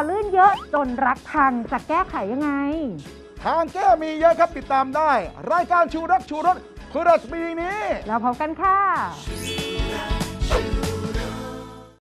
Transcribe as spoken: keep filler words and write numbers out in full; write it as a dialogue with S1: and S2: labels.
S1: ลื่นเยอะจนรักพังจะแก้ไขยังไง
S2: ทางแก้มีเยอะครับติดตามได้รายการชูรักชูรสพฤหัสบดีนี้
S1: เราพบกันค่ะ